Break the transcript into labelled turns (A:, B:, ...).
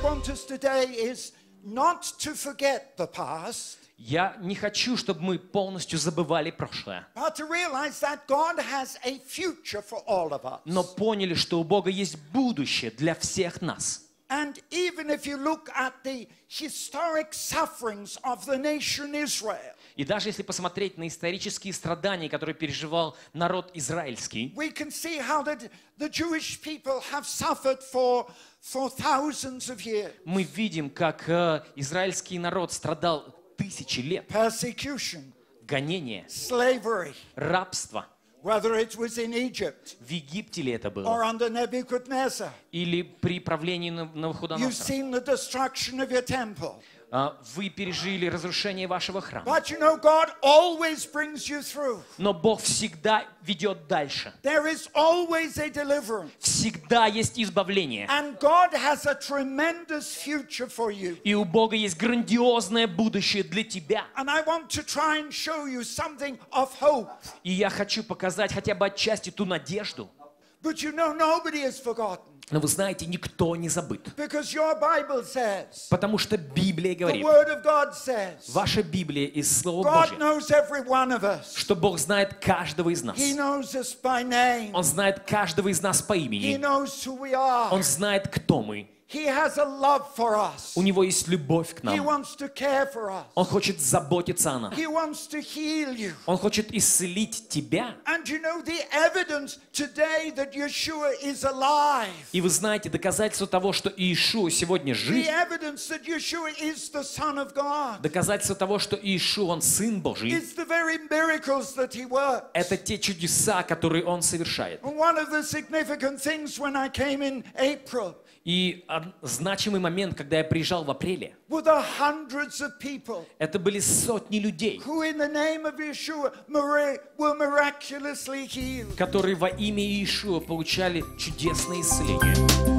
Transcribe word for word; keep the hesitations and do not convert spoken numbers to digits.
A: want us today is not to forget the past.
B: Я не хочу, чтобы мы полностью забывали прошлое,
A: But to realize that God has a future for all of us.
B: но поняли, что у Бога есть будущее для всех нас.
A: And even if you look at the historic sufferings of the nation Israel,
B: И даже если посмотреть на исторические страдания, которые переживал народ израильский,
A: we can see how the, the Jewish people have suffered for, for thousands of years.
B: мы видим, как э, израильский народ страдал тысячи лет.
A: Persecution,
B: Гонение,
A: slavery,
B: рабство.
A: whether it was in Egypt
B: В Египте ли это
A: or
B: было?
A: under Nebuchadnezzar.
B: Или при правлении Нав-
A: You've
B: Навуходоносора?
A: seen the destruction of your temple.
B: А, Вы пережили разрушение вашего храма.
A: But you know, God always brings you through.
B: Но Бог всегда ведет дальше.
A: There is always a deliverance.
B: Всегда есть избавление.
A: And God has a tremendous future for you.
B: И у Бога есть грандиозное будущее для тебя.
A: And I want to try and show you something of hope.
B: И я хочу показать хотя бы отчасти ту надежду.
A: But you know, nobody is forgotten.
B: Но вы знаете, никто не забыт.
A: Because your Bible says,
B: Потому что Библия
A: the
B: говорит,
A: Word of God says,
B: ваша Библия из Слова
A: God
B: Божьего,
A: knows every one of us.
B: что Бог знает каждого из нас.
A: He knows us by name.
B: Он знает каждого из нас по
A: He
B: имени.
A: knows who we are.
B: Он знает, кто мы.
A: He has a love for us.
B: У Него есть любовь к
A: He
B: нам.
A: wants to care for us.
B: Он хочет заботиться о нас.
A: He wants to heal you.
B: Он хочет исцелить тебя.
A: And you know the evidence today that Yeshua is alive.
B: И вы знаете, доказательство того, что Иешуа сегодня
A: The
B: жив,
A: evidence that Yeshua is the Son of God.
B: доказательство того, что Иешуа, Он Сын Божий,
A: It's the very miracles that he works.
B: это те чудеса, которые Он совершает.
A: And one of the significant things when I came in April
B: И од- значимый момент, когда я приезжал в апреле,
A: were the hundreds of people
B: это были сотни людей,
A: who in the name of Yeshua mira- were miraculously healed.
B: которые во имя Иешуа получали чудесное исцеление.